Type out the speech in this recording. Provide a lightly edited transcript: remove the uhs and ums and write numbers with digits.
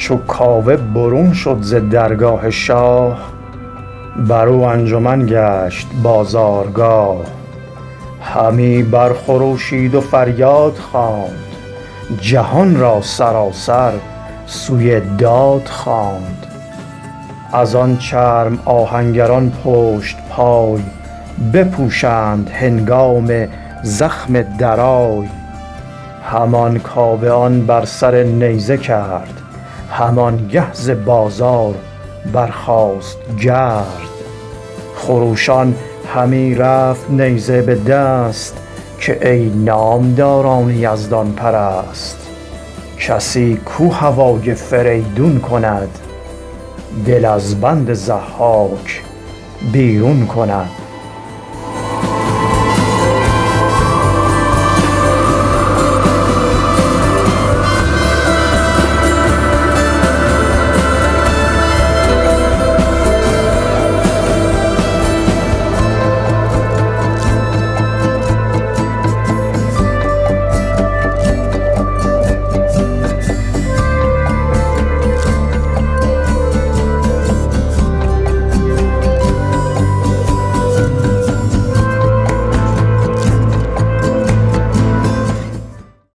چو کاوه برون شد ز درگاه شاه، بر او انجمن گشت بازارگاه. همی برخروشید و فریاد خواند، جهان را سراسر سوی داد خواند. از آن چرم آهنگران پشت پای، بپوشند هنگام زخم درای. همان کاوه آن بر سر نیزه کرد، همان گه ز بازار برخاست گرد. خروشان همی رفت نیزه به دست، که ای نامداران یزدان پرست. کسی کو هوای فریدون کند، دل از بند ضحاک بیرون کند.